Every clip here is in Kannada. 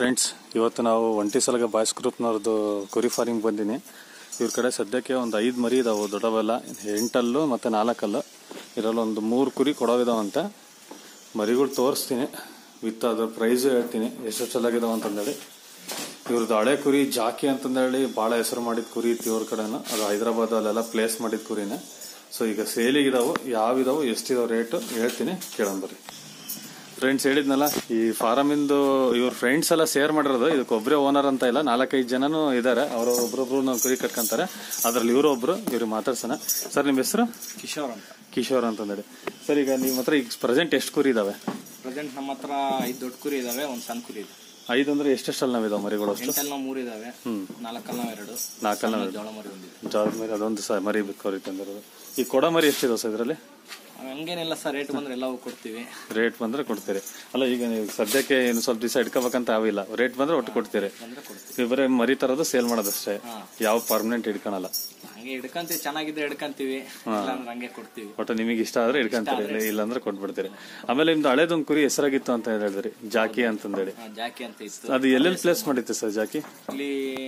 ಫ್ರೆಂಡ್ಸ್, ಇವತ್ತು ನಾವು ಒಂಟಿ ಸಲಗ ಬಾಯ್ಸ್ ಗ್ರೂಪ್ನವ್ರದ್ದು ಕುರಿ ಫಾರ್ಮಿಂಗ್ ಬಂದೀನಿ. ಇವ್ರ ಕಡೆ ಸದ್ಯಕ್ಕೆ ಒಂದು 5 ಮರಿ ಇದಾವೆ, ದೊಡ್ಡವೆಲ್ಲ 8 ಮತ್ತು 4 ಇದರಲ್ಲಿ ಒಂದು 3 ಕುರಿ ಕೊಡೋವಿದಾವಂತೆ. ಮರಿಗಳು ತೋರಿಸ್ತೀನಿ, ವಿತ್ ಅದ್ರ ಪ್ರೈಸು ಹೇಳ್ತೀನಿ ಎಷ್ಟು ಚೆನ್ನಾಗಿದಾವೆ ಅಂತಂದೇಳಿ. ಇವ್ರದ್ದು ಹಳೆ ಕುರಿ ಜಾಕಿ ಅಂತಂದೇಳಿ ಭಾಳ ಹೆಸರು ಮಾಡಿದ ಕುರಿ ಇತ್ತು ಇವ್ರ ಕಡೆನ. ಅದು ಹೈದರಾಬಾದ್ ಅಲ್ಲೆಲ್ಲ ಪ್ಲೇಸ್ ಮಾಡಿದ ಕುರಿನೇ. ಸೊ ಈಗ ಸೇಲಿಗಿದಾವೆ, ಯಾವಿದಾವೆ, ಎಷ್ಟಿದಾವೆ ರೇಟು ಹೇಳ್ತೀನಿ, ಕೇಳೋಣ ಬರ್ರಿ. ಫ್ರೆಂಡ್ಸ್, ಹೇಳಿದ್ನಲ್ಲ ಈ ಫಾರಮಿಂದು ಇವ್ರ ಫ್ರೆಂಡ್ಸ್ ಎಲ್ಲ ಶೇರ್ ಮಾಡಿರೋದು. ಇದಕ್ಕೆ ಒಬ್ಬರೇ ಓನರ್ ಅಂತ ಇಲ್ಲ, 4-5 ಜನನೂ ಇದ್ದಾರೆ. ಅವರು ಒಬ್ಬರೊಬ್ರು ನಾವು ಕುರಿ ಕಟ್ಕೊಂತಾರೆ. ಅದರಲ್ಲಿ ಇವರೊಬ್ರು, ಇವ್ರಿಗೆ ಮಾತಾಡ್ಸೋಣ. ಸರ್, ನಿಮ್ಮ ಹೆಸರು? ಕಿಶೋರ್ ಅಂತಂದೇಳಿ. ಸರ್, ಈಗ ನಿಮ್ಮ ಹತ್ರ ಈಗ ಪ್ರೆಸೆಂಟ್ ಎಷ್ಟು ಕುರಿ ಇದಾವೆ? ಪ್ರೆಸೆಂಟ್ ನಮ್ಮ ಹತ್ರ 5 ದೊಡ್ಡ ಕುರಿ ಇದಾವೆ, ಒಂದು ಸಣ್ಣ ಕುರಿ ಇದೆ. 5 ಅಂದ್ರೆ ಎಷ್ಟೆಷ್ಟಲ್ಲಿ ನಾವಿದಾವೆ ಮರಿಗಳು? ಅಷ್ಟು 3 ಇದಾವೆ, 4 ಜೋಳ ಮರಿ ಒಂದಿದೆ. ಜೋಳ ಮರಿ ಅದೊಂದು ಮರಿ ಬೇಕು ತಂದಿರೋದು. ಈ ಕೊಡ ಮರಿ ಎಷ್ಟಿದಾವೆ ಸರ್ ಇದರಲ್ಲಿ? ಹಂಗೇನಿಲ್ಲ ಸರ್, ರೇಟ್ ಬಂದ್ರೆ ಎಲ್ಲವೂ ಕೊಡ್ತೀವಿ. ರೇಟ್ ಬಂದ್ರೆ ಕೊಡ್ತೀರಿ? ಅಲ್ಲ, ಈಗ ನೀವು ಸದ್ಯಕ್ಕೆ ಏನು ಸ್ವಲ್ಪ ದಿವಸ ಇಟ್ಕೋಬೇಕಂತ ಅವಿಲ್ಲ, ರೇಟ್ ಬಂದ್ರೆ ಒಟ್ಟು ಕೊಡ್ತೀರಿ? ನೀವು ಬರೀ ಮರಿ ತರೋದು ಸೇಲ್ ಮಾಡೋದಷ್ಟೇ, ಯಾವ ಪರ್ಮನೆಂಟ್ ಇಟ್ಕೊಳಲ್ಲ? ಹಂಗೆ ಇಡ್ಕಂತೀವಿ, ಚೆನ್ನಾಗಿದ್ರೆ ಇಡ್ಕಂತೀವಿ, ಹಂಗೆ ಕೊಡ್ತೀವಿ. ಒಟ್ಟು ನಿಮಗೆ ಇಷ್ಟ ಆದ್ರೆ ಇಟ್ಕೊಂತೀರಿ, ಇಲ್ಲಾಂದ್ರೆ ಕೊಟ್ಬಿಡ್ತೀರಿ. ಆಮೇಲೆ ನಿಮ್ದು ಹಳೇದೊಂದು ಕುರಿ ಹೆಸರಾಗಿತ್ತು ಅಂತ ಹೇಳಿದ್ರಿ, ಜಾಕಿ ಅಂತಂದೇಳಿ. ಜಾಕಿ ಅಂತ ಇತ್ತು. ಅದು ಎಲ್ಲೆಲ್ಲಿ ಪ್ಲೇಸ್ ಮಾಡಿತ್ತು ಸರ್ ಜಾಕಿ? ಇಲ್ಲಿ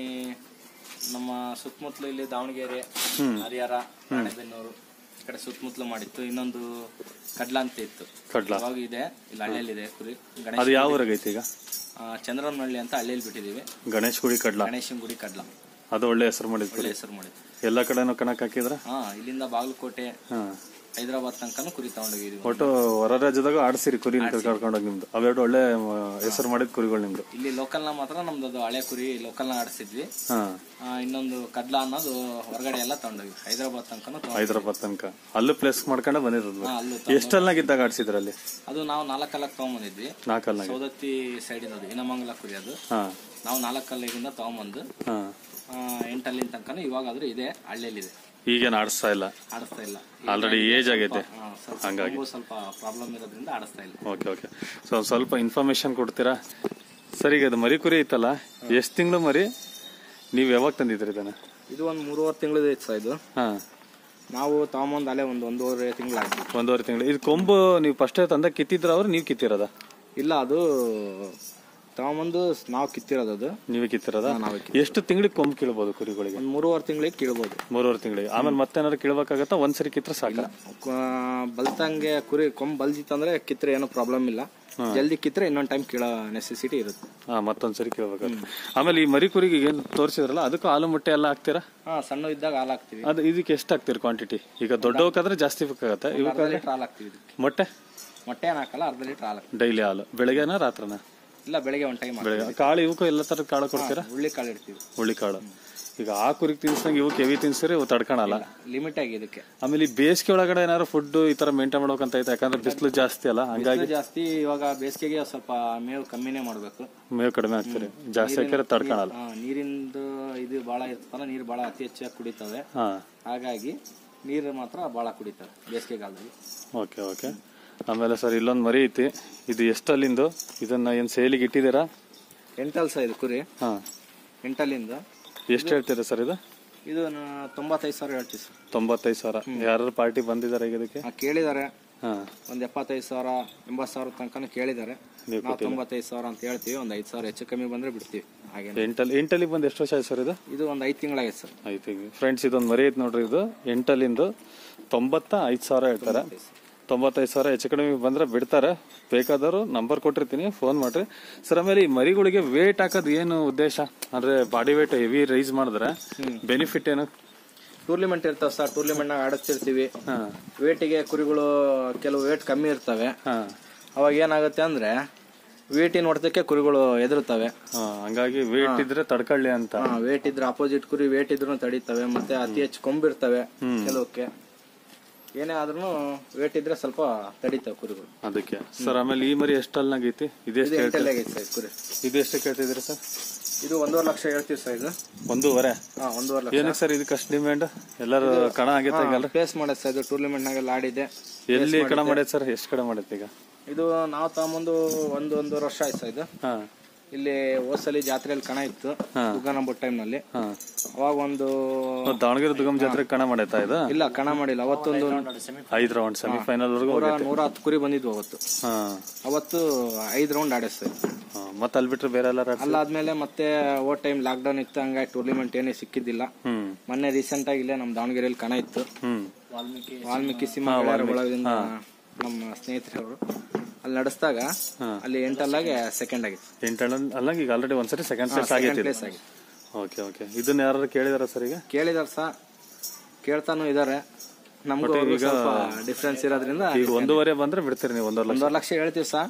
ನಮ್ಮ ಸುತ್ತಮುತ್ತಲು, ಇಲ್ಲಿ ದಾವಣಗೆರೆ, ಹರಿಹರ, ರಾಣೆಬೆನ್ನೂರು ಈ ಕಡೆ ಸುತ್ತಮುತ್ತಲು ಮಾಡಿತ್ತು. ಇನ್ನೊಂದು ಕಡ್ಲ ಅಂತ ಇತ್ತು, ಇವಾಗ ಇದೆ ಇಲ್ಲಿ ಹಳ್ಳಿಯಲ್ಲಿದೆ ಕುರಿ. ಅದು ಯಾವ ಊರಾಗೈತಿ ಈಗ? ಚಂದ್ರನಹಳ್ಳಿ ಅಂತ ಹಳ್ಳಿಯಲ್ಲಿ ಬಿಟ್ಟಿದೀವಿ. ಗಣೇಶ್ ಗುಡಿ ಕಡ್ಲ. ಗಣೇಶನ್ ಗುಡಿ ಕಡ್ಲ, ಅದು ಒಳ್ಳೆ ಹೆಸರು ಮಾಡಿದ್ರು. ಒಳ್ಳೆ ಹೆಸರು ಮಾಡಿದ್ರು. ಎಲ್ಲಾ ಕಡೆನೂ ಕಣಕ್ ಹಾಕಿದ್ರ? ಇಲ್ಲಿಂದ ಬಾಗಲಕೋಟೆ, ಹೈದರಾಬಾದ್ ತನಕನೂ ಕುರಿ ತಗೊಂಡೋಗಿದ್ವಿ. ಒಟ್ಟು ಹೊರ ರಾಜ್ಯದಾಗ ಆಡ್ಸಿರಿ ಕುರಿ ಕರ್ಕೊಂಡೋಗಿ. ನಿಮ್ದು ಅವೆರಡು ಒಳ್ಳೆ ಹೆಸರು ಮಾಡಿದ ಕುರಿಗಳು ನಿಮ್ದು. ಇಲ್ಲಿ ಲೋಕಲ್ ನ ಮಾತ್ರ ನಮ್ದು ಅದು ಹಳೆ ಕುರಿ ಲೋಕಲ್ ನ ಆಡಿಸಿದ್ವಿ. ಇನ್ನೊಂದು ಕಡ್ಲ ಅನ್ನೋದು ಹೊರಗಡೆ ಎಲ್ಲ ತಗೊಂಡೋಗಿ ಹೈದರಾಬಾದ್ ತನಕ. ಅಲ್ಲೂ ಪ್ಲೇಸ್ ಮಾಡ್ಕೊಂಡೆ ಬಂದಿರೋದು. ಎಷ್ಟಲ್ನಾಗಿದ್ದಾಗ ಆಡ್ಸಿದ್ರ ಅಲ್ಲಿ? ಅದು ನಾವು 4 ತಗೊಂಬಂದಿದ್ವಿ. 4 ಸೌದತ್ತಿ ಸೈಡ್ ಇಂದ ಇನಮಂಗಲ ಕುರಿ ಅದು. ನಾವು 4 ತಗೊಂಬಂದು 8 ತನಕ ಇವಾಗಾದ್ರೂ ಇದೆ, ಹಳ್ಳಿಯಲ್ಲಿದೆ. ಈಗೇನು ಆಡಿಸ್ತಾ ಇಲ್ಲ? ಆಲ್ರೆಡಿ ಏಜ್ ಆಗೈತೆ, ಹಂಗಾಗಿ ಸ್ವಲ್ಪ ಪ್ರಾಬ್ಲಮ್ ಇರೋದ್ರಿಂದ ಆಡಿಸ್ತಾ ಇಲ್ಲ. ಓಕೆ. ಸ್ವಲ್ಪ ಇನ್ಫಾರ್ಮೇಶನ್ ಕೊಡ್ತೀರಾ ಸರ್? ಈಗ ಅದು ಮರಿ ಕುರಿ ಐತಲ್ಲ, ಎಷ್ಟು ತಿಂಗಳು ಮರಿ? ನೀವು ಯಾವಾಗ ತಂದಿದ್ರಿ ಇದನ್ನ? ಇದು ಒಂದು 3.5 ತಿಂಗಳದ ಇತ್ತು ಸರ್ ಇದು. ನಾವು ತಗೊಂಬಂದು ಅಲ್ಲೇ ಒಂದು 1.5 ತಿಂಗಳಾಯ್ತು. 1.5 ತಿಂಗಳು. ಇದು ಕೊಂಬು ನೀವು ಫಸ್ಟ್ ತಂದ ಕಿತ್ತಿದ್ರ ಅವ್ರು ನೀವು ಕಿತ್ತಿರೋದ? ಇಲ್ಲ, ಅದು ತಗೊಂಬಂದು ನಾವು ಕಿತ್ತಿರೋದು. ಅದು ನೀವೇ ಕಿತ್ತಿರೋದ? ಎಷ್ಟು ತಿಂಗಳಿಗೆ ಕೊಂಬು ಕೀಳ್ಬೋದು ಕುರಿಗಳಿಗೆ? 3.5 ತಿಂಗಳಿಗೆ ಕೀಳ್ಬೋದು. 3.5 ತಿಂಗಳಿಗೆ. ಆಮೇಲೆ ಮತ್ತೇನಾದ್ರು ಕೀಳ್ಬೇಕಾಗತ್ತಾ? ಒಂದ್ಸರಿ ಕಿತ್ರ ಸಾಕ? ಬಲ್ತಂಗೆ ಕುರಿ ಕೊಂಬು ಬಲ್ಜಿತ್ತಂದ್ರೆ ಕಿತ್ರೆ ಏನೋ ಪ್ರಾಬ್ಲಮ್ ಇಲ್ಲ. ಜಲ್ದಿ ಕಿತ್ರೆ ಇನ್ನೊಂದ್ ಟೈಮ್ ಕೀಳೋ ನೆಸೆಸಿಟಿ ಇರುತ್ತೆ. ಮತ್ತೊಂದ್ಸರಿ ಕೇಳ್ಬೇಕಾಗುತ್ತೆ. ಆಮೇಲೆ ಈ ಮರಿ ಕುರಿಗೆ ಏನ್ ತೋರಿಸಿದ್ರಲ್ಲ, ಅದಕ್ಕೂ ಹಾಲು ಮೊಟ್ಟೆ ಎಲ್ಲ ಹಾಕ್ತೀರಾ? ಸಣ್ಣ ಇದ್ದಾಗ ಹಾಲು ಹಾಕ್ತಿವಿ. ಅದು ಇದಕ್ಕೆ ಎಷ್ಟು ಹಾಕ್ತಿರಿ ಕ್ವಾಂಟಿಟಿ? ಈಗ ದೊಡ್ಡವಕ್ಕಾದ್ರೆ ಜಾಸ್ತಿ ಬೇಕಾಗತ್ತೆ. ಇವಕ್ಕೆ ಹಾಲು ಹಾಕ್ತಿವಿ. ಮೊಟ್ಟೆ ಏನ್ ಹಾಕಲ್ಲ, 1/2 ಲೀಟರ್ ಹಾಲು. ಡೈಲಿ ಹಾಲು? ಬೆಳಗ್ಗೆನ ರಾತ್ರನ? ಇಲ್ಲ, ಬೆಳಗ್ಗೆ ಒಂದು ಟೈಮ್. ಬೆಳಗ್ಗೆ. ಕಾಳು ಇವಕ್ಕೂ ಎಲ್ಲ ತರದ ಕಾಳು ಕೊಡ್ತೀರಾ? ಹುಳ್ಳಿ ಕಾಳು ಇಡ್ತೀವಿ. ಹುಳ್ಳಿ ಕಾಳು. ಈಗ ಆ ಕುರಿಗೆ ತಿನ್ಸಂಗೆ ಇವಕ್ಕೆ ಹೆವಿ ತಿನ್ಸಿರಿ ಇವು ತಡ್ಕೊಳಲ್ಲ? ಲಿಮಿಟ್ ಆಗಿ ಇದಕ್ಕೆ. ಆಮೇಲೆ ಈ ಬೇಸಿಗೆ ಒಳಗಡೆ ಏನಾದ್ರು ಫುಡ್ ಈ ತರ ಮೇಂಟೈನ್ ಮಾಡ್ಬೇಕಂತ ಐತೆ, ಯಾಕಂದ್ರೆ ಬಿಸಿಲು ಜಾಸ್ತಿ ಅಲ್ಲ, ಹಂಗಾಗಿ ಜಾಸ್ತಿ. ಇವಾಗ ಬೇಸಿಗೆಗೆ ಸ್ವಲ್ಪ ಮೇವು ಕಮ್ಮಿನೇ ಮಾಡ್ಬೇಕು. ಮೇವು ಕಡಿಮೆ ಹಾಕ್ತಿರಿ, ಜಾಸ್ತಿ ಹಾಕಿದ್ರೆ ತಡ್ಕೊಳಲ್ಲ. ನೀರಿಂದು ಇದು ಬಹಳ ಇರ್ತಲ್ಲ, ನೀರು ಬಹಳ ಅತಿ ಹೆಚ್ಚಾಗಿ ಕುಡಿತವೆ. ಹಾಗಾಗಿ ನೀರು ಮಾತ್ರ ಬಹಳ ಕುಡಿತವೆ ಬೇಸಿಗೆಗಾಲದಲ್ಲಿ. ಓಕೆ. ಆಮೇಲೆ ಸರ್, ಇಲ್ಲೊಂದು ಮರಿ ಐತಿ, ಇದು ಎಷ್ಟಲ್ಲಿಂದು? ಇದನ್ನ ಏನ್ ಸೇಲಿಗೆ ಇಟ್ಟಿದ್ದೀರಾ? 8 ಸರ್ ಇದು ಕುರಿ. 8 ಎಷ್ಟು ಹೇಳ್ತೀರಾ ಸರ್ ಇದು? ಇದು 95,000 ಹೇಳ್ತೀವಿ ಸರ್. 95,000. ಯಾರು ಪಾರ್ಟಿ ಬಂದಿದ್ದಾರೆ ಈಗ ಇದಕ್ಕೆ? ಕೇಳಿದ್ದಾರೆ. ಒಂದ್ 75,000 80,000 ತನಕ ಕೇಳಿದ್ದಾರೆ. ನಾವು 95,000 ಅಂತ ಹೇಳ್ತೀವಿ. ಒಂದ್ 5,000 ಹೆಚ್ಚು ಕಮ್ಮಿ ಬಂದ್ರೆ ಬಿಡ್ತೀವಿ. ಹಾಗೆ 8 ಬಂದು ಎಷ್ಟು ವರ್ಷ ಆಯ್ತು ಸರ್ ಇದು? ಇದು ಒಂದು 5 ತಿಂಗಳಾಯ್ತು ಸರ್. 5 ತಿಂಗಳು. ಫ್ರೆಂಡ್ಸ್, ಇದೊಂದು ಮರಿ ಐತೆ ನೋಡ್ರಿ, ಇದು 8 95,000 ಹೇಳ್ತಾರೆ. 95,000 ಹೆಚ್ಚು ಕಡಿಮೆ ಬಂದ್ರೆ ಬಿಡ್ತಾರೆ. ಬೇಕಾದವರು ನಂಬರ್ ಕೊಟ್ಟಿರ್ತೀನಿ, ಫೋನ್ ಮಾಡ್ರಿ ಸರ್. ಆಮೇಲೆ ಈ ಮರಿಗಳಿಗೆ ವೇಟ್ ಹಾಕೋದು ಏನು ಉದ್ದೇಶ? ಅಂದ್ರೆ ಬಾಡಿ ವೇಟ್ ಹೆವಿ ರೈಸ್ ಮಾಡಿದ್ರೆ ಬೆನಿಫಿಟ್ ಏನು? ಟೂರ್ನಿಮೆಂಟ್ ಇರ್ತಾವ ಸರ್, ಟೂರ್ನಿಮೆಂಟ್ ನಾಗ ಆಡಿಸ್ತಿರ್ತೀವಿ. ವೇಟಿಗೆ ಕುರಿಗಳು ಕೆಲವು ವೇಟ್ ಕಮ್ಮಿ ಇರ್ತವೆ. ಅವಾಗ ಏನಾಗುತ್ತೆ ಅಂದ್ರೆ ವೇಟಿನ ಹೊಡೆದಕ್ಕೆ ಕುರಿಗಳು ಎದುರುತ್ತವೆ. ಹಂಗಾಗಿ ವೇಟ್ ಇದ್ರೆ ತಡ್ಕೊಳ್ಳಿ ಅಂತ. ವೇಟ್ ಇದ್ರೆ ಅಪೋಸಿಟ್ ಕುರಿ ವೇಟ್ ಇದ್ರು ತಡೀತವೆ. ಮತ್ತೆ ಅತಿ ಹೆಚ್ಚು ಕೊಂಬಿರ್ತವೆ ಕೆಲವಕ್ಕೆ. ಏನೇ ಆದ್ರೂ ವೇಟ್ ಇದ್ರೆ ಸ್ವಲ್ಪ ತಡೀತಾವೆ ಕುರಿಗಳು, ಅದಕ್ಕೆ ಸರ್. ಆಮೇಲೆ ಈ ಮರಿ ಎಷ್ಟಲ್ನಾಗೈತಿ? ಇದೆಷ್ಟು ಕುರಿ? ಇದು ಎಷ್ಟು ಕೇಳ್ತಿದ್ರಿ ಸರ್? ಇದು 1.5 ಲಕ್ಷ ಹೇಳ್ತೀವಿ ಸರ್. ಇದು 1.5? 1.5 ಲಕ್ಷ. ಏನಕ್ಕೆ ಸರ್ ಇದಕ್ಕೆ ಅಷ್ಟು ಡಿಮ್ಯಾಂಡ್? ಎಲ್ಲರೂ ಕಣ ಆಗೈತೆ ಪ್ಲೇಸ್ ಮಾಡೈತೆ ಸರ್. ಇದು ಟೂರ್ನಿಮೆಂಟ್ ನಾಗೆಲ್ಲ ಆಡಿದೆ. ಎಲ್ಲಿ ಕಣ ಮಾಡೈತೆ ಸರ್? ಎಷ್ಟು ಕಣ ಮಾಡೈತೆ ಈಗ? ಇದು ನಾವು ತಗೊಂಬಂದು 1.5 ವರ್ಷ ಆಯ್ತು ಸರ್. ಇದು ಇಲ್ಲಿ ಹೋಸಲಿ ಜಾತ್ರೆಯಲ್ಲಿ ಕಣ ಇತ್ತು, ದುಗ್ಗನಂಬ ಟೈಮ್ ನಲ್ಲಿ. ಅವಾಗ ಒಂದು ದಾವಣಗೆರೆ ದುಗಮ್ ಜಾತ್ರೆ ಕಣ ಮಾಡೈತಾ? ಇದು ಇಲ್ಲ, ಕಣ ಮಾಡಿಲ್ಲ. ಅವತ್ತೊಂದು 5 ರೌಂಡ್ ಸೆಮಿಫೈನಲ್ 110 ಕುರಿ ಬಂದಿದ್ವು ಅವತ್ತು. ಅವತ್ತು 5 ರೌಂಡ್ ಆಡಿಸ್ತಾರೆ. ಮತ್ತೆ ಅಲ್ಲಿ ಬಿಟ್ರೆ ಬೇರೆ ಎಲ್ಲ ಅಲ್ಲಾದ್ಮೇಲೆ ಮತ್ತೆ ಓ ಟೈಮ್ ಲಾಕ್ಡೌನ್ ಇತ್ತು, ಹಂಗಾಗಿ ಟೂರ್ನಿಮೆಂಟ್ ಏನೇ ಸಿಕ್ಕಿದ್ದಿಲ್ಲ. ಮೊನ್ನೆ ರೀಸೆಂಟ್ ಆಗಿ ಇಲ್ಲೇ ನಮ್ಮ ದಾವಣಗೆರೆಯಲ್ಲಿ ಕಣ ಇತ್ತು, ವಾಲ್ಮೀಕಿ ಸಿಂಹ ಒಳಗಿಂದ ನಮ್ಮ ಸ್ನೇಹಿತರವರು ಅಲ್ಲಿ ನಡೆಸಿದಾಗ ಅಲ್ಲಿ 8 ಅಲ್ಲಾಗೆ ಸೆಕೆಂಡ್ ಆಗಿತ್ತು. 8 ಅಲ್ಲಾಗಿ ಈಗ ಆಲ್ರೆಡಿ ಒಂದ್ಸರಿ ಸೆಕೆಂಡ್ ಪ್ಲೇಸ್ ಆಗೈತೆ. Okay okay. ಇದನ್ನ ಯಾರು ಕೇಳಿದಾರ ಸರ್? ಈಗ ಕೇಳಿದಾರ ಸರ್, ಕೇಳ್ತಾನು ಇದಾರೆ. ನಮ್ಗೂ ಸ್ವಲ್ಪ ಡಿಫ್ರೆನ್ಸ್ ಇರೋದ್ರಿಂದ ಈಗ 1.5 ಬಂದ್ರೆ ಬಿಡ್ತೀರಿ ನೀವು? 1.5 ಲಕ್ಷ ಹೇಳ್ತೀವಿ ಸರ್.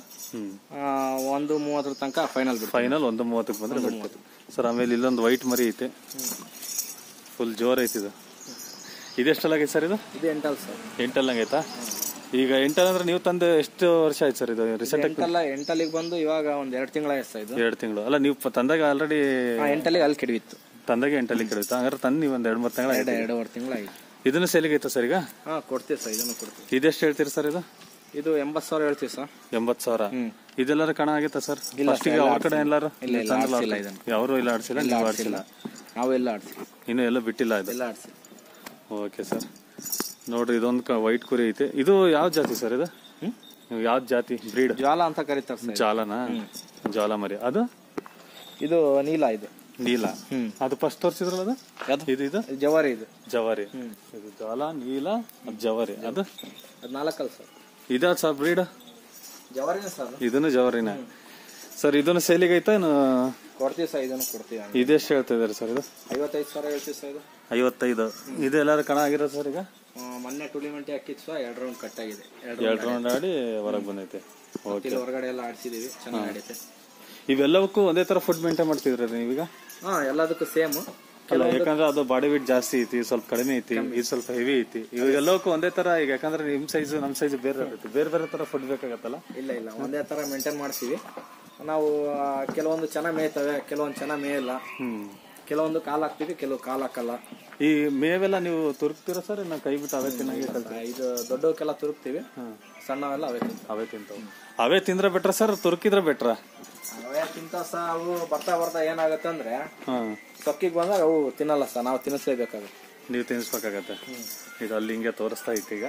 1.30 ತನಕ ಫೈನಲ್ 1.30 ಬಂದ್ರೆ ಬಿಡ್ತೀರಿ ಸರ್. ಆಮೇಲೆ ಇಲ್ಲೊಂದು ವೈಟ್ ಮರಿ ಐತೆ, ಫುಲ್ ಜೋರ್ ಐತಿ. ಇದೆಷ್ಟಲ್ಲಾಗೈತೆ ಸರ್? ಇದು 8 ಅಲ್ ಸರ್. 8 ಅಲ್ಲಾಗೈತಾ? ಈಗ 8 ಅಂದ್ರೆ ನೀವು ತಂದು ಎಷ್ಟು ವರ್ಷ ಆಯ್ತು ಸರ್? ಇದು ರೀಸೆಂಟ್ 8 ಅಲ್ಲಿಗೆ ಬಂದು ಇವಾಗ ಒಂದ್ 2 ತಿಂಗಳಾಯ್ತು ಸರ್. ಇದು 2 ತಿಂಗಳು ಅಲ್ಲ, ನೀವು ತಂದಾಗ ಆಲ್ರೆಡಿ 8 ಅಲ್ಲಿಗೆ ಅಲ್ಲಿ ಕೆಡವಿತ್ತು. ತಂದಾಗ 8 ಅಲ್ಲಿ ಕೆಡವಿತ್ತು. ಹಂಗಾರೆ ತಂದು ನೀವು ಒಂದ್ 2-3 ತಿಂಗಳ 2.5 ತಿಂಗಳಾಗಿತ್ತು. ಇದನ್ನು ಸೇಲಿಗೆ ಐತಾ ಸರ್ ಈಗ? ಕೊಡ್ತೀವಿ ಸರ್, ಇದನ್ನು ಕೊಡ್ತೀವಿ. ಇದೆಷ್ಟು ಹೇಳ್ತೀರಿ ಸರ್? ಇದು 80,000 ಹೇಳ್ತೀವಿ ಸರ್. 80,000. ಇದೆಲ್ಲಾರು ಕಣ ಆಗಿತ್ತಾ ಸರ್? ಅವ್ರ ಕಡೆ ಎಲ್ಲಾರು ಯಾರು ಇಲ್ಲ ಆಡ್ಸಿಲ್ಲ? ನೀವು ಆಡ್ಸಿಲ್ಲ? ನಾವು ಎಲ್ಲ ಆಡ್ಸಿಲ್ಲ, ಇನ್ನು ಎಲ್ಲ ಬಿಟ್ಟಿಲ್ಲ. ಎಲ್ಲ ಆಡ್ಸಿಲ್ಲ. Okay sir. ನೋಡ್ರಿ ಇದೊಂದು ವೈಟ್ ಕುರಿ ಐತೆ. ಇದು ಯಾವ ಜಾತಿ ಸರ್? ಇದು ಯಾವ ಜಾತಿ ಬ್ರೀಡ್? ಜ್ವಾಲ ಅಂತ ಕರೀತಾರೆ ಸರ್. ಜಾಲನಾ? ಜ್ವಾಲ ಮರಿ. ಅದು ಇದು ನೀಲ. ಇದು ನೀಲ. ಅದು ಫಸ್ಟ್ ತೋರಿಸಿದ್ರಲ್ಲ ಅದು? ಇದು ಜವಾರಿ. ಇದು ಜವಾರಿ. ಇದು ಜ್ವಾಲ, ನೀಲ, ಜವಾರಿ. ಅದು 4 ಅಲ್ ಸರ್. ಇದ ಸರ್ ಬ್ರೀಡ್? ಜವಾರಿನ ಸರ್. ಇದನ್ನು ಜವಾರಿನ ಸರ್. ಇದನ್ನು ಸೇಲಿಗೆ ಐತಾ? ಕೊಡ್ತೀವಿ ಸರ್, ಇದನ್ನು ಕೊಡ್ತೀವಿ. ಇದೆಷ್ಟು ಹೇಳ್ತಾ ಇದಾರೆ ಸರ್? ಇದು 55,000 ಹೇಳ್ತೀವಿ ಸರ್. ಇದು 55. ಇದು ಎಲ್ಲಾರು ಕಣ ಆಗಿರೋ ಸರ್? ಈಗ ಮೊನ್ನೆ ಟೂರ್ನಿಮೆಂಟ್ ಹಾಕಿದ್ ಸರ್, 2 ರೌಂಡ್ ಕಟ್ ಆಗಿದೆ. 2 ರೌಂಡ್ ಆಡಿ ಹೊರಗೆ ಬಂದೈತೆ. ಹೊರಗಡೆ ಎಲ್ಲ ಆಡ್ಸಿದೀವಿ, ಚೆನ್ನಾಗಿ ಆಡೈತೆ. ಇವೆಲ್ಲವಕ್ಕೂ ಒಂದೇ ತರ ಫುಡ್ ಮೇಂಟೈನ್ ಮಾಡ್ತಿದ್ರಿ ನೀವೀಗ? ಎಲ್ಲದಕ್ಕೂ ಸೇಮ್. ಯಾಕಂದ್ರೆ ಅದು ಬಾಡಿ ವೇಟ್ ಜಾಸ್ತಿ ಐತಿ, ಸ್ವಲ್ಪ ಕಡಿಮೆ ಐತಿ, ಇದು ಸ್ವಲ್ಪ ಹೆವಿ ಐತಿ. ಇವಾಗ ಎಲ್ಲವಕ್ಕೂ ಒಂದೇ ತರ ಈಗ, ಯಾಕಂದ್ರೆ ನಿಮ್ ಸೈಜ್ ನಮ್ ಸೈಜ್ ಬೇರೆ ಇರುತ್ತೆ, ಬೇರೆ ಬೇರೆ ತರ ಫುಡ್ ಬೇಕಾಗತ್ತಲ್ಲ? ಇಲ್ಲ, ಒಂದೇ ತರ ಮೇಂಟೈನ್ ಮಾಡ್ತೀವಿ ನಾವು. ಕೆಲವೊಂದು ಚೆನ್ನಾಗಿ ಮೇಯ್ತವೆ, ಕೆಲವೊಂದು ಚೆನ್ನಾಗಿ ಮೇಯಲ್ಲ. ಕೆಲವೊಂದು ಕಾಲ್ ಹಾಕ್ತಿವಿ, ಕೆಲವು ಕಾಲ್ ಹಾಕಲ್ಲ. ಈ ಮೇವೆಲ್ಲ ನೀವು ತುರುಕ್ತೀರಾ ಸರ್? ಇನ್ನ ಕೈ ಬಿಟ್ಟು ಅವೇ ತಿನ್ನಾಗಿ? ಇದು ದೊಡ್ಡವಕ್ಕೆಲ್ಲ ತುರುಕ್ತಿವಿ, ಸಣ್ಣವೆಲ್ಲ ಅವೇ ತಿಂತಾವ. ಅವೇ ತಿಂದ್ರೆ ಬೆಟ್ರ ಸರ್, ತುರುಕಿದ್ರೆ ಬೆಟ್ರ? ಅವೇ ತಿಂತಾವ ಸರ್. ಅವು ಬರ್ತಾ ಏನಾಗತ್ತೆ ಅಂದ್ರೆ ಸೊಕ್ಕಿಗೆ ಬಂದಾಗ ಅವು ತಿನ್ನಲ್ಲ ಸರ್, ನಾವು ತಿನ್ನಿಸ್ಲೇಬೇಕಾಗುತ್ತೆ. ನೀವು ತಿನ್ನಿಸ್ಬೇಕಾಗತ್ತೆ. ಇದು ಅಲ್ಲಿ ಹಿಂಗೆ ತೋರಿಸ್ತಾ ಇತ್ತು ಈಗ.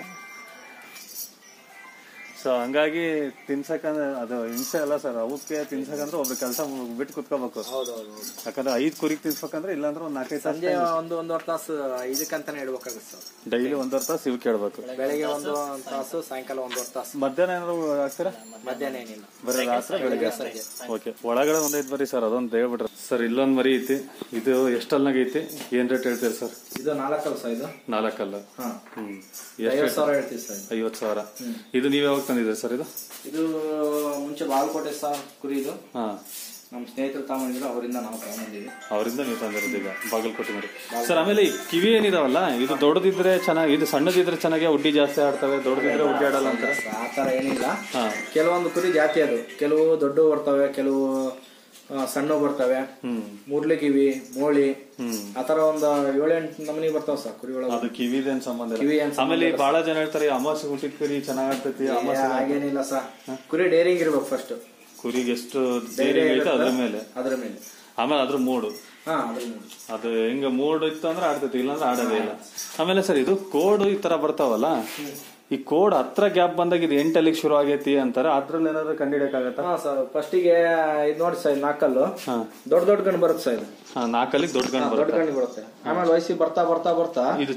ಸೊ ಹಂಗಾಗಿ ತಿನ್ಸಕಂದ್ರೆ ಅದು ಹಿಂಸೆ ಅಲ್ಲ ಸರ್. ಅವಕ್ಕೆ ತಿನ್ಸಕಂದ್ರೆ ಒಬ್ರು ಕೆಲಸ ಬಿಟ್ಟು ಕುತ್ಕೋಬೇಕು. ಯಾಕಂದ್ರೆ 5 ಕುರಿಗೆ ತಿನ್ಸ್ಬೇಕಂದ್ರೆ ಇಲ್ಲಾಂದ್ರೆ ಒಂದು 4-5 ತಾಸು, ಸಂಜೆ 1-1.5 ತಾಸು ಇದಕ್ಕಂತಾನೆ ಇಡ್ಬೇಕಾಗುತ್ತೆ ಸರ್. ಡೈಲಿ 1.5 ತಾಸು ಇವ್ ಕೇಳ್ಬೇಕು. ಬೆಳಿಗ್ಗೆ 1 ತಾಸು, ಸಾಯಂಕಾಲ 1.5 ತಾಸು. ಮಧ್ಯಾಹ್ನ ಏನಾದ್ರು ಹಾಕ್ತೀರಾ? ಮಧ್ಯಾಹ್ನ ಏನಿಲ್ಲ, ಬರೀ ರಾತ್ರಿ ಬೆಳಿಗ್ಗೆ ಸಂಜೆ. ಓಕೆ. ಒಳಗಡೆ ಒಂದೈದು ಬರೀ ಸರ್, ಅದೊಂದು ಹೇಳ್ಬಿಡ್ರಿ ಸರ್. ಇಲ್ಲೊಂದು ಮರಿ ಐತಿ. ಇದು ಎಷ್ಟಲ್ನಾಗ ಐತಿ? ಏನ್ ರೇಟ್ ಹೇಳ್ತೀರಿ ಸರ್? ಇದು 4 ಅಲ್ಲ ಸರ್. ಇದು 4 ಅಲ್ಲ. 50,000 ಹೇಳ್ತೀವಿ ಸರ್. 50,000. ಇದು ನೀವ್ ಯಾವಾಗ ತಂದಿದ್ರಿ ಸರ್? ಇದು ಮುಂಚೆ ಬಾಗಲಕೋಟೆ ಸರ್ ಕುರಿ. ಇದು ನಮ್ಮ ಸ್ನೇಹಿತರು ತಗೊಂಡಿದ್ರು, ಅವರಿಂದ ನಾವು ತಗೊಂಡಿದ್ದೀವಿ. ಅವರಿಂದ ನೀವು ತಂದಿರೋದು ಈಗ ಬಾಗಲಕೋಟೆ ಮರಿ ಸರ್. ಆಮೇಲೆ ಈ ಕಿವಿ ಏನಿದಾವಲ್ಲ, ಇದು ದೊಡ್ಡದಿದ್ರೆ ಚೆನ್ನಾಗಿ, ಇದು ಸಣ್ಣದಿದ್ರೆ ಚೆನ್ನಾಗಿ ಉಡ್ಡಿ ಜಾಸ್ತಿ ಆಡ್ತವೆ, ದೊಡ್ಡದಿದ್ರೆ ಉಡ್ಡಿ ಆಡಲ್ಲ ಅಂತ ಆತರ ಏನಿಲ್ಲ. ಕೆಲವೊಂದು ಕುರಿ ಜಾತಿ ಅದು, ಕೆಲವು ದೊಡ್ಡ ಬರ್ತವೆ, ಕೆಲವು ಸಣ್ಣ ಬರ್ತವೆ. ಮುರ್ಲಿ ಕಿವಿ, ಮೋಳಿ, ಆತರ ಒಂದು 7-8 ನಮೂನಿ ಬರ್ತಾವ ಸರ್ ಕುರಿ ಒಳಗೆ. ಅದು ಕಿವಿದೇನ್ ಸಂಬಂಧ ಇಲ್ಲ. ಆಮೇಲೆ ಬಹಳ ಜನ ಹೇಳ್ತಾರೆ ಅಮಾವಾಸ್ಯೆ ಹುಟ್ಟಿದ ಕುರಿ ಚೆನ್ನಾಗ್ ಆಗ್ತೈತಿ. ಹಾಗೇನಿಲ್ಲ ಸರ್. ಕುರಿ ಡೇರಿಂಗ್ ಇರ್ಬೇಕು ಫಸ್ಟ್. ಕುರಿಗೆ ಎಷ್ಟು ಡೇರಿಂಗ್ ಐತೆ ಅದ್ರ ಮೇಲೆ. ಆಮೇಲೆ ಅದ್ರ ಮೂಡು, ಅದು ಹೆಂಗ ಮೂಡ್ ಇತ್ತು ಅಂದ್ರೆ ಆಡ್ತೈತಿ, ಇಲ್ಲಾಂದ್ರೆ ಆಡೋದೇ ಇಲ್ಲ. ಆಮೇಲೆ ಸರ್ ಇದು ಕೋಡ್ ಈ ತರ ಬರ್ತಾವಲ್ಲ, ಈ ಕೋಡ್ ಹತ್ರ ಗ್ಯಾಪ್ ಬಂದಾಗ ಇದು 8 ಅಲ್ಲಿಗೆ ಶುರು ಆಗೈತಿ ಅಂತಾರೆ. ಅದ್ರಲ್ಲಿ ಏನಾದ್ರು ಕಂಡಿಡಿಯಕ್ಕಾಗತ್ತಾ? ಸರ್ ಫಸ್ಟಿಗೆ ಇದು ನೋಡಿ ಸರ್, 4 ಕಲ್ಲು ದೊಡ್ಡ ಗಂಡು ಬರುತ್ತೆ ಸರ್. ಇದು 4 ಕಲ್ಲಿಗೆ ದೊಡ್ಡ ಗಂಡು ಬರುತ್ತೆ. ಆಮೇಲೆ ವಯಸ್ಸಿಗೆ ಬರ್ತಾ ಇದು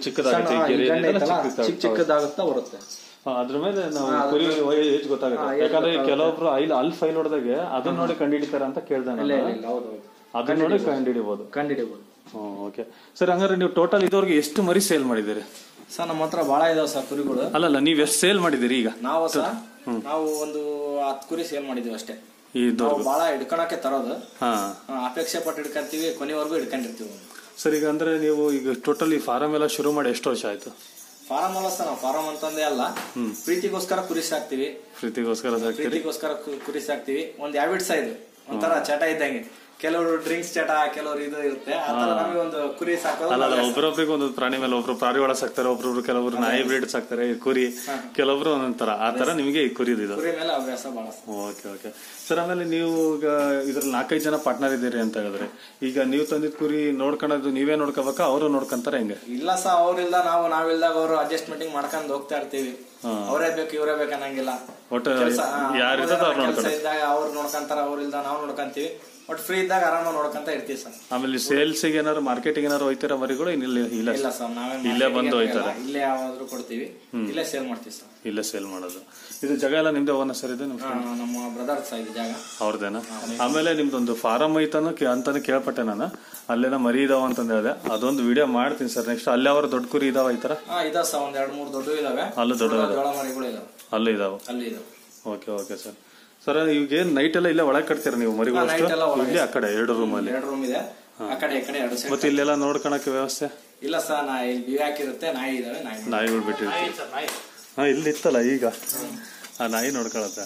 ಚಿಕ್ಕದಾಗುತ್ತಾ ಬರುತ್ತೆ. ಅದ್ರ ಮೇಲೆ ನಾವು ಕುರಿ ಏಜ್ ಗೊತ್ತಾಗುತ್ತೆ. ಯಾಕಂದ್ರೆ ಕೆಲವೊಬ್ರು ಅಲ್ಲಿ ಫೈಲ್ ಹೊಡೆದಾಗೆ ಅದನ್ನ ನೋಡಿ ಕಂಡಿಡಿತಾರ ಅಂತ ಕೇಳ್ದೆ. ಅದನ್ನ ನೋಡಿ ಕಂಡಿಡಿಬಹುದು. Okay sir. ಹಂಗಾರೆ ನೀವು ಟೋಟಲ್ ಇದುವರೆಗೆ ಎಷ್ಟು ಮರಿ ಸೇಲ್ ಮಾಡಿದ್ದೀರಿ ಸರ್? ನಮ್ಮ ಹತ್ರ ಬಹಳ ಇದಾವೆ ಸರ್ ಕುರಿಗಳು. ಅಲ್ಲಲ್ಲ, ನೀವ್ ಎಷ್ಟು ಸೇಲ್ ಮಾಡಿದಿರಿ ಈಗ? ನಾವು ಒಂದು 10 ಕುರಿ ಸೇಲ್ ಮಾಡಿದೀವಿ ಅಷ್ಟೇ. ಬಹಳ ಹಿಡ್ಕೊಳಕ್ಕೆ ತರೋದು, ಅಪೇಕ್ಷೆ ಪಟ್ಟು ಹಿಡ್ಕೊಂತೀವಿ, ಕೊನೆವರೆಗೂ ಹಿಡ್ಕೊಂಡಿರ್ತೀವಿ ಸರ್. ಈಗ ಅಂದ್ರೆ ನೀವು ಈಗ ಟೋಟಲ್ ಈ ಫಾರಂ ಎಲ್ಲ ಶುರು ಮಾಡಿ ಎಷ್ಟು ವರ್ಷ ಆಯ್ತು? ಫಾರಂ ಅಲ್ಲ ಸರ್, ನಾವು ಫಾರಂ ಅಂತಂದೇ ಅಲ್ಲ, ಪ್ರೀತಿಗೋಸ್ಕರ ಕುರಿ ಸಾಕ್ತಿವಿ. ಪ್ರೀತಿಗೋಸ್ಕರ ಕುರಿ ಸಾಕ್ತಿವಿ. ಒಂದ್ ಹ್ಯಾಬಿಟ್ಸ್ ಇದು, ಒಂಥರ ಚಟ ಇದ್ದಂಗೆ. ಕೆಲವರು ಡ್ರಿಂಕ್ಸ್ ಚಟ, ಕೆಲವರು ಇದು ಇರುತ್ತೆ. ಆ ತರ ನಮಗೆ ಒಂದು ಕುರಿ ಸಾಕೋದು ಅಲ್ಲ ಒಬ್ರೊಬ್ರಿಗೆ ಒಂದು ಪ್ರಾಣಿ ಮೇಲೆ ಒಬ್ರು ಪಾರಿವಾಳ ಸಾಕ್ತಾರೆ, ಒಬ್ರೊಬ್ರು ಕೆಲವರು ನಾಯಿ ಬ್ರೀಡ್ ಸಾಕ್ತಾರೆ, ಕುರಿ ಕೆಲವೊಬ್ರು ಒಂದೊಂದರ ಆ ತರ ನಿಮಗೆ ಈ ಕುರಿ ಇದು. ಕುರಿ ಮೇಲೆ ಅಭ್ಯಾಸ ಬಹಳ. Okay okay sir. ಆಮೇಲೆ ನೀವು ಈಗ ಇದ್ರಲ್ಲಿ 4-5 ಜನ ಪಾರ್ಟ್ನರ್ ಇದ್ದೀರಿ ಅಂತ ಹೇಳಿದ್ರೆ, ಈಗ ನೀವು ತಂದಿದ್ ಕುರಿ ನೋಡ್ಕೊಳ್ಳೋದು ನೀವೇ ನೋಡ್ಕೋಬೇಕಾ, ಅವರು ನೋಡ್ಕೊಂತಾರ ಹೆಂಗೆ? ಇಲ್ಲ ಸರ್, ಅವ್ರಿಲ್ದ ನಾವಿಲ್ದಾಗ ಅವರು ಅಡ್ಜಸ್ಟ್ಮೆಂಟಿಂಗ್ ಮಾಡ್ಕೊಂಡು ಹೋಗ್ತಾ ಇರ್ತೀವಿ. ಅವರೇ ಬೇಕು ಇವರೇ ಬೇಕು ಅನ್ನಂಗಿಲ್ಲ. ಒಟ್ಟು ಯಾರಿರ್ತದ ಅವ್ರು ನೋಡ್ಕೊಂಡು ಇದ್ದಾಗ ಅವ್ರು ನೋಡ್ಕೊಂತಾರ, ಅವ್ರಿಲ್ದ ನಾವು ನೋಡ್ಕೊಂತೀವಿ. ಬಟ್ ಫ್ರೀ ಇದ್ದಾಗ ಆರಾಮಾಗಿ ನೋಡ್ಕೊಂತ ಇರ್ತೀವಿ ಸರ್. ಆಮೇಲೆ ಸೇಲ್ಸ್ ಏನಾದ್ರು ಮಾರ್ಕೆಟಿಂಗ್ ಏನಾದ್ರು ಹೋಯ್ತಾರ ಮರಿಗಳು? ಇಲ್ಲ ಸರ್, ನಾವೇ ಇಲ್ಲೇ ಬಂದು ಹೋಯ್ತಾರೆ, ಇಲ್ಲೇ ಯಾವ್ದಾದ್ರು ಕೊಡ್ತೀವಿ, ಇಲ್ಲೇ ಸೇಲ್ ಮಾಡ್ತೀವಿ ಸರ್. ಇಲ್ಲೇ ಸೇಲ್ ಮಾಡೋದು. ಇದು ಜಾಗ ಎಲ್ಲ ನಿಮ್ದೇ ಓನ ಸರ್? ಇದು ನಮ್ಮ ಬ್ರದರ್ ಸರ್, ಇದು ಜಾಗ ಅವ್ರದೇನಾ? ಆಮೇಲೆ ನಿಮ್ದೊಂದು ಫಾರಂ ಐತಾನು ಅಂತಾನು ಕೇಳ್ಪಟ್ಟೆ ನಾನು, ಅಲ್ಲೇನ ಮರಿ ಇದಾವ ಅಂತಂದ ಹೇಳಿದೆ. ಅದೊಂದು ವಿಡಿಯೋ ಮಾಡ್ತೀನಿ ಸರ್ ನೆಕ್ಸ್ಟ್. ಅಲ್ಲೇ ಅವ್ರ ದೊಡ್ಡ ಕುರಿ ಇದಾವ ಈ ತರ? ಇದಾವ ಸರ್, ಒಂದ್ 2-3 ದೊಡ್ಡ ಇದಾವೆ. ಅಲ್ಲೂ ದೊಡ್ಡ ಜೋಳ ಮರಿಗಳು ಇದಾವೆ, ಅಲ್ಲೂ ಇದಾವ. ಅಲ್ಲಿ ಇದಾವೆ. Okay okay sir. ಸರ್ ಈಗೇನ್ ನೈಟ್ ಎಲ್ಲ ಇಲ್ಲೇ ಒಳಗೆ ಕಟ್ತೀರ ನೀವು ಮರಿಗಳು? ಇಲ್ಲಿ ಆ ಕಡೆ 2 ರೂಮ್ ಅಲ್ಲಿ 2 ರೂಮ್ ಇದೆ, ಆ ಕಡೆ ಈ ಕಡೆ 2 ಸೈಡ್. ಮತ್ತೆ ಇಲ್ಲೆಲ್ಲ ನೋಡ್ಕೊಳಕ್ಕೆ ವ್ಯವಸ್ಥೆ ಇಲ್ಲ ಸರ್, ಇಲ್ಲಿ ಬಿವಿ ಹಾಕಿರುತ್ತೆ, ನಾಯಿ ಇದಾವೆ, ನಾಯಿಗಳು ಬಿಟ್ಟಿರ್ತೀವಿ. ಹಾ, ಇಲ್ಲಿ ಇತ್ತಲ್ಲ ಈಗ ಆ ನಾಯಿ ನೋಡ್ಕೊಳತ್ತೆ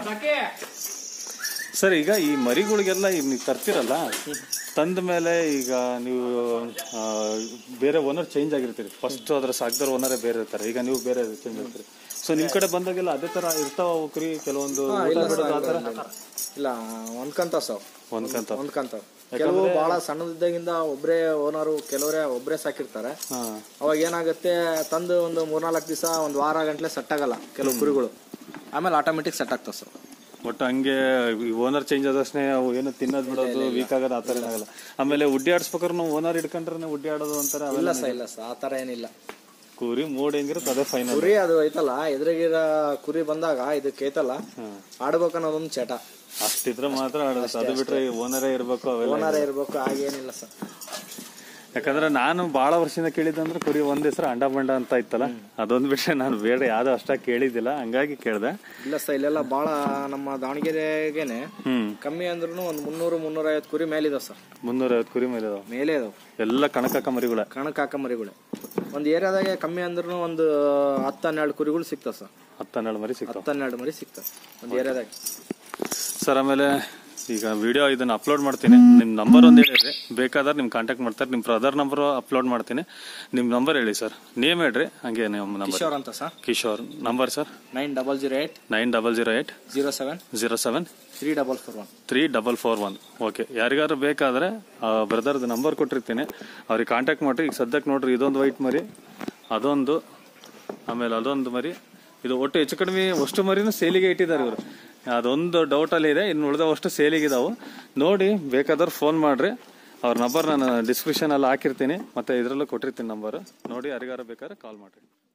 ಸರ್. ಈಗ ಈ ಮರಿಗಳಿಗೆಲ್ಲ ನೀವು ತರ್ತಿರಲ್ಲ, ತಂದ ಮೇಲೆ ಈಗ ನೀವು ಬೇರೆ ಓನರ್ ಚೇಂಜ್ ಆಗಿರ್ತೀರಿ. ಫಸ್ಟ್ ಅದ್ರ ಸಾಕ್ದವ್ರ ಓನರೇ ಬೇರೆ ಇರ್ತಾರೆ, ಈಗ ನೀವು ಬೇರೆ ಚೇಂಜ್ ಆಗ್ತೀರಿ. ಸೊ ನಿಮ್ ಕಡೆ ಬಂದಾಗೆಲ್ಲ ಅದೇ ತರ ಇರ್ತಾವ ಕುರಿ? ಕೆಲವೊಂದು ಇಲ್ಲ ಒಂದ್ಕಂತ ಸರ್, ಒಂದ್ಕಂತ. ಕೆಲವು ಬಹಳ ಸಣ್ಣದಿದ್ದಾಗಿಂದ ಒಬ್ರೇ ಓನರು, ಕೆಲವರೇ ಒಬ್ರೇ ಸಾಕಿರ್ತಾರೆ. ಅವಾಗ ಏನಾಗುತ್ತೆ, ತಂದು ಒಂದು 3-4 ದಿವಸ, 1 ವಾರ ಗಂಟ್ಲೆ ಸೆಟ್ ಆಗಲ್ಲ ಕೆಲವು ಕುರಿಗಳು, ಆಮೇಲೆ ಆಟೋಮೆಟಿಕ್ ಸೆಟ್ ಆಗ್ತಾವ ಸರ್. ಒಟ್ಟು ಹಂಗೆ ಓನರ್ ಚೇಂಜ್ ಆದಷ್ಟೇ ಅವು ಏನು ತಿನ್ನೋದು ಬಿಡೋದು ವೀಕ್ ಆಗೋದು ಆ ಥರ ಏನಾಗಲ್ಲ. ಆಮೇಲೆ ಉಡ್ಡಿ ಆಡ್ಸ್ಬೇಕಾದ್ರೆ ನಾವು ಓನರ್ ಇಟ್ಕೊಂಡ್ರೆ ಉಡ್ಡಿ ಆಡೋದು ಅಂತಾರೆ? ಇಲ್ಲ ಸರ್, ಆ ಥರ ಏನಿಲ್ಲ. ಕುರಿ ಮೂಡ್ ಹೆಂಗಿರುತ್ತೆ ಅದೇ ಫೈನಲ್. ಕುರಿ ಅದು ಐತಲ್ಲ, ಎದುರಿಗಿರ ಕುರಿ ಬಂದಾಗ ಇದಕ್ಕೆ ಐತಲ್ಲ ಆಡ್ಬೇಕನ್ನೋದೊಂದು ಚಟ ಅಷ್ಟಿದ್ರೆ ಮಾತ್ರ ಆಡೋದು. ಅದು ಬಿಟ್ರೆ ಓನರೇ ಇರ್ಬೇಕು, ಓನರೇ ಇರ್ಬೇಕು ಹಾಗೇನಿಲ್ಲ ಸರ್. ಯಾಕಂದ್ರೆ ನಾನು ಬಹಳ ವರ್ಷದಿಂದ ಕೇಳಿದ್ದಂದ್ರೆ ಕುರಿ ಒಂದ್ ಹೆಸರು ಅಂಡ ಬಂಡ ಅಂತ ಇತ್ತಲ್ಲ, ಅದೊಂದ್ ಬಿಟ್ರೆ ನಾನು ಬೇರೆ ಯಾವ್ದು ಅಷ್ಟಾಗಿ ಕೇಳಿದ್ದಿಲ್ಲ, ಹಂಗಾಗಿ ಕೇಳ್ದೆ. ಇಲ್ಲ ಸರ್, ಇಲ್ಲೆಲ್ಲ ಬಹಳ ನಮ್ಮ ದಾವಣಗೆರೆಗೆನೆ ಕಮ್ಮಿ ಅಂದ್ರೂ ಒಂದು 300-350 ಕುರಿ ಮೇಲೆ ಇದಾವ ಸರ್. 350 ಕುರಿ ಮೇಲೆ ಇದಾವ. ಎಲ್ಲ ಕಣಕಾಕ ಮರಿಗಳ ಮರಿಗಳು. ಒಂದು ಏರಿಯಾದಾಗೆ ಕಮ್ಮಿ ಅಂದ್ರೂ ಒಂದು 10-12 ಕುರಿಗಳು ಸಿಗ್ತಾವ ಸರ್. 10-12 ಮರಿ ಸಿಗ್ತಾವ. 10-12 ಮರಿ ಸಿಗ್ತಾವ ಒಂದು ಏರಿಯಾದಾಗ ಸರ್. ಆಮೇಲೆ ಈಗ ವಿಡಿಯೋ ಇದನ್ನ ಅಪ್ಲೋಡ್ ಮಾಡ್ತೀನಿ, ನಿಮ್ ನಂಬರ್ ಒಂದು ಹೇಳಿರಿ, ಬೇಕಾದ್ರೆ ನಿಮ್ ಕಾಂಟ್ಯಾಕ್ಟ್ ಮಾಡ್ತಾರೆ. ನಿಮ್ ಬ್ರದರ್ ನಂಬರ್ ಅಪ್ಲೋಡ್ ಮಾಡ್ತೀನಿ, ನಿಮ್ ನಂಬರ್ ಹೇಳಿ ಸರ್. ನೇಮ್ ಹೇಳ್ರಿ. ಹಂಗೆ ನಂಬರ್ ಕಿಶೋರ್ ಅಂತ sir. Kishore. Number sir 9008 07 3441. Okay. ಯಾರಿಗಾದ್ರು ಬೇಕಾದ್ರೆ ಬ್ರದರ್ದು ನಂಬರ್ ಕೊಟ್ಟಿರ್ತೀನಿ, ಅವ್ರಿಗೆ ಕಾಂಟ್ಯಾಕ್ಟ್ ಮಾಡ್ರಿ. ಈಗ ಸದ್ಯಕ್ಕೆ ನೋಡ್ರಿ, ಇದೊಂದು ವೈಟ್ ಮರಿ, ಅದೊಂದು, ಆಮೇಲೆ ಅದೊಂದು ಮರಿ. ಇದು ಒಟ್ಟು ಹೆಚ್ಚು ಕಡಿಮೆ ಅಷ್ಟು ಮರಿನೂ ಸೇಲಿಗೆ ಇಟ್ಟಿದ್ದಾರೆ ಇವರು. ಅದೊಂದು ಡೌಟಲ್ಲಿ ಇದೆ, ಇನ್ನು ಉಳಿದವಷ್ಟು ಸೇಲಿಗಿದಾವು. ನೋಡಿ ಬೇಕಾದ್ರೆ ಫೋನ್ ಮಾಡ್ರಿ. ಅವ್ರ ನಂಬರ್ ನಾನು ಡಿಸ್ಕ್ರಿಪ್ಷನ್ ಅಲ್ಲಿ ಹಾಕಿರ್ತೀನಿ, ಮತ್ತೆ ಇದರಲ್ಲೂ ಕೊಟ್ಟಿರ್ತೀನಿ ನಂಬರ್. ನೋಡಿ ಯಾರಿಗಾರು ಬೇಕಾದ್ರೆ ಕಾಲ್ ಮಾಡ್ರಿ.